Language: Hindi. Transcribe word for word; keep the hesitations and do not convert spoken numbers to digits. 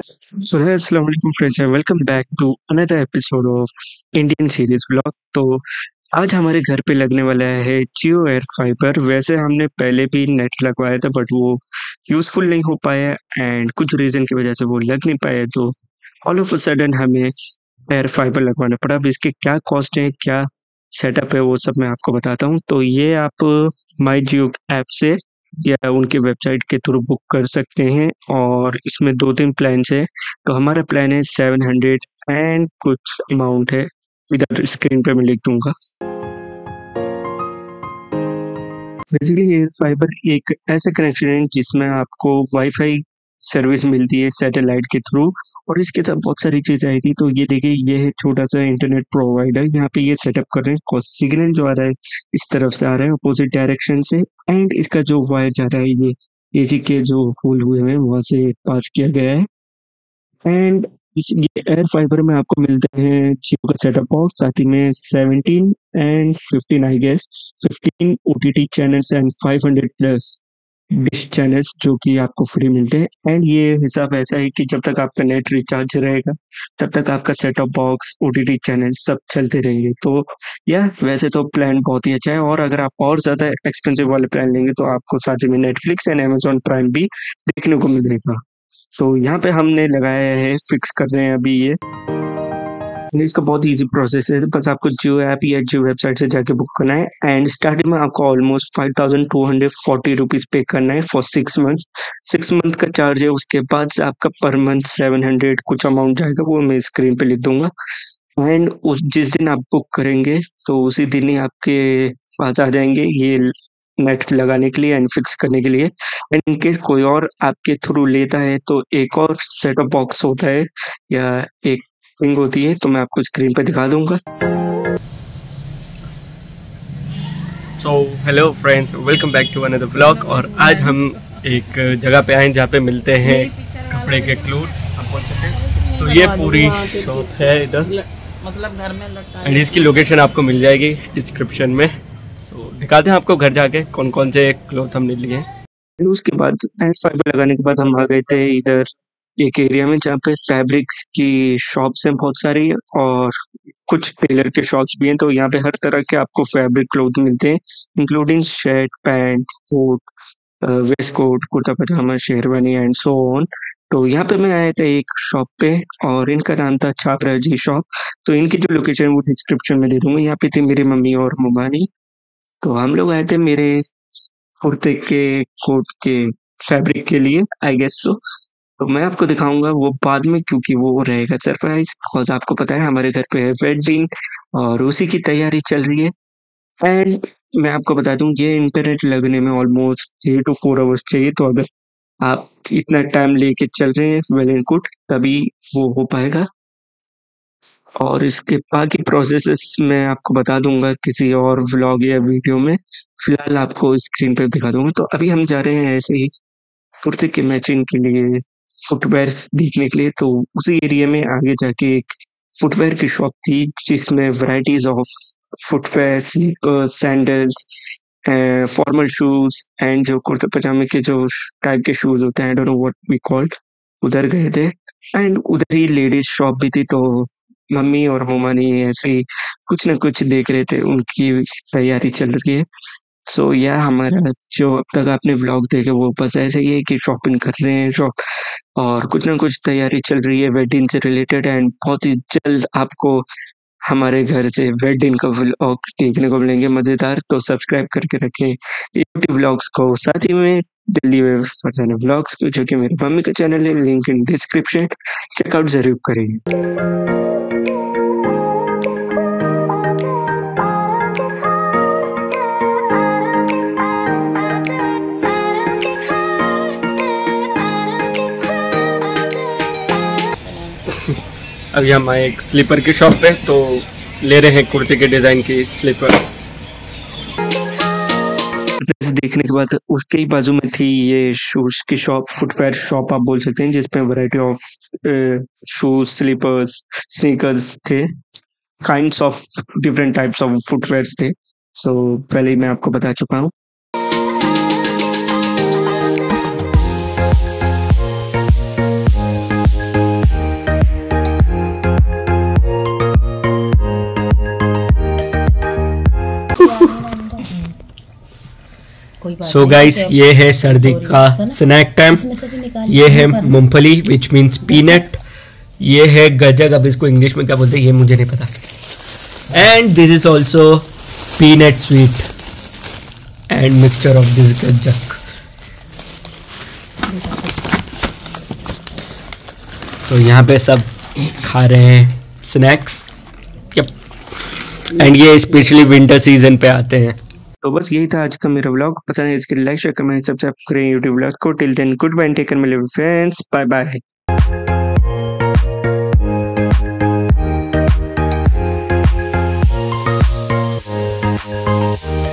So hey, assalamu alaikum friends and welcome back to another episode of Indian series vlog। तो आज हमारे घर पे लगने वाला है जियो एयर फाइबर। वैसे हमने पहले भी नेट लगवाया था बट वो यूज़फुल नहीं हो पाया एंड कुछ रीज़न की वजह से वो लग नहीं पाया, तो ऑल ऑफ अ सडन हमें एयर फाइबर लगवाना पड़ा। अब इसके क्या कॉस्ट है, क्या सेटअप है, वो सब मैं आपको बताता हूँ। तो ये आप माई जियो ऐप से या उनकी वेबसाइट के थ्रू बुक कर सकते हैं और इसमें दो तीन प्लान्स है। तो हमारा प्लान है सेवन हंड्रेड एंड कुछ अमाउंट है, इधर स्क्रीन पे मैं लिख दूंगा। बेसिकली एयर फाइबर एक ऐसा कनेक्शन है जिसमें आपको वाईफाई सर्विस मिलती है सैटेलाइट के थ्रू, और इसके साथ बहुत सारी चीज़ें आई थी। तो ये देखिए, ये है छोटा सा इंटरनेट प्रोवाइडर, यहाँ पे ये सेटअप कर रहे हैं। कॉस सिग्नल जो आ रहा है इस तरफ से आ रहा है अपोजिट डायरेक्शन से, एंड इसका जो वायर जा रहा है ये एसी के जो होल हुए हैं वहां से पास किया गया है। एंड इस ये एयर फाइबर में आपको मिलते हैं जियो का सेटअप बॉक्स, साथ ही में seventeen and fifteen I guess fifteen OTT channels and five hundred plus dish channels जो कि आपको फ्री मिलते हैं। एंड ये हिसाब ऐसा है कि जब तक आपका नेट रिचार्ज रहेगा तब तक आपका set off box OTT channel सब चलते रहेंगे। तो या वैसे तो प्लान बहुत ही अच्छा है, और अगर आप और ज़्यादा एक्सपेंसिव वाले प्लान लेंगे तो आपको साथ ही में नेटफ्लिक्स एंड अमेजॉन प्राइम भी देखने को मिलेगा। तो यहाँ पे हमने लगाया है, फिक्स कर रहे हैं अभी ये। नहीं, इसका बहुत इजी प्रोसेस है, बस आपको जियो ऐप या जियो वेबसाइट से जाके बुक करना है। एंड स्टार्टिंग में आपको almost five thousand two hundred forty rupees pay करना है for six month. Six month का चार्ज है, उसके बाद से आपका पर मंथ सेवन हंड्रेड कुछ अमाउंट जाएगा, वो मैं स्क्रीन पे लिख दूंगा। एंड उस जिस दिन आप बुक करेंगे तो उसी दिन ही आपके पास आ जाएंगे ये नेट लगाने के लिए एंड फिक्स करने के लिए। एंड इन केस कोई और आपके थ्रू लेता है तो एक और सेट ऑफ बॉक्स होता है या एक थिंग होती है, तो मैं आपको स्क्रीन पे दिखा दूंगा। So hello friends, welcome back to another vlog. और आज हम एक जगह पे आए जहाँ पे मिलते हैं कपड़े के क्लोथ्स, आप बोल सकते हैं। तो ये पूरी शॉप है इधर, मतलब घर में लटका एंड इसकी लोकेशन आपको मिल जाएगी डिस्क्रिप्शन में। सो दिखाते हैं आपको घर जाके कौन कौन से क्लोथ हमने लिए हैं। फिर उसके बाद एयर फाइबर लगाने के बाद हम आ गए थे इधर एक एरिया में जहाँ पे फैब्रिक्स की शॉप्स हैं बहुत सारी, और कुछ टेलर के शॉप्स भी हैं। तो यहाँ पे हर तरह के आपको फैब्रिक क्लोथ मिलते हैं, including shirt, pant, coat, waistcoat, kurta pajama, sherwani and so on. तो यहाँ पे मैं आया था एक शॉप पे और इनका नाम था छात्रा जी शॉप। तो इनकी जो लोकेशन है वो डिस्क्रिप्शन में दे दूंगा। यहाँ पे थी मेरी मम्मी और मुबानी। तो हम लोग आए थे मेरे कुर्ते के कोट के फैब्रिक के लिए, आई गेस सो। तो मैं आपको दिखाऊंगा वो बाद में, क्योंकि वो रहेगा सरप्राइज। बिकॉज आपको पता है हमारे घर पे है वेडिंग और उसी की तैयारी चल रही है। एंड मैं आपको बता दूं ये इंटरनेट लगने में almost three two four hours चाहिए। तो अगर आप इतना टाइम लेके चल रहे हैं वेल एंड गुड, तभी वो हो पाएगा। और इसके बाकी प्रोसेसेस मैं आपको बता दूंगा किसी और व्लॉग या वीडियो में, फिलहाल आपको स्क्रीन पे दिखा दूंगा। तो अभी हम जा रहे हैं ऐसे ही कुर्ते के मैचिंग के लिए फुटवेयर देखने के लिए। तो उसी एरिया में आगे जाके एक फुटवेयर की शॉप थी जिसमें varieties of footwear, slippers, sandals, formal shoes and जो कुर्ते पजामे के जो टाइप के शूज होते हैं, I don't know what we called, उधर गए थे। एंड उधर ही लेडीज शॉप भी थी। तो मम्मी और मोमानी ऐसे ही कुछ ना कुछ देख रहे थे, उनकी तैयारी चल रही है। सो यह हमारा जो अब तक आपने व्लॉग देखे वो बस ऐसे ही है कि शॉपिंग कर रहे हैं शॉप, और कुछ ना कुछ तैयारी चल रही है वेडिंग से रिलेटेड। एंड बहुत ही जल्द आपको हमारे घर से वेडिंग का व्लॉग देखने को मिलेंगे मजेदार। तो सब्सक्राइब करके रखें यूट्यूब व्लॉग्स को, साथ ही में दिल्ली वे फरजाना व्लॉग्स को, जो कि मेरी मम्मी का चैनल है, लिंक इन डिस्क्रिप्शन, चेकआउट जरूर करेंगे। अभी हम आए एक स्लीपर की शॉप पे, तो ले रहे हैं कुर्ते के डिजाइन की स्लीपर्स। देखने के बाद उसके ही बाजू में थी ये शूज की शॉप, फुटवेयर शॉप आप बोल सकते हैं, जिसमें variety of shoes, slippers, sneakers थे, kinds of different types of footwears थे। सो so, पहले ही मैं आपको बता चुका हूँ। सो गाइस ये है सर्दी का स्नैक टाइम। ये है मूंगफली विच मीन्स पीनट। ये है गजक, अब इसको इंग्लिश में क्या बोलते हैं ये मुझे नहीं पता। And this is also peanut sweet and mixture of this gajak. तो यहाँ पे सब खा रहे हैं स्नैक्स। एंड ये स्पेशली विंटर सीजन पे आते हैं। तो बस यही था आज का मेरा व्लॉग। पता नहीं इसके लाइक शेयर कमेंट सब्सक्राइब करें यूट्यूब व्लॉग को। Till then goodbye, take care my little friends, bye bye.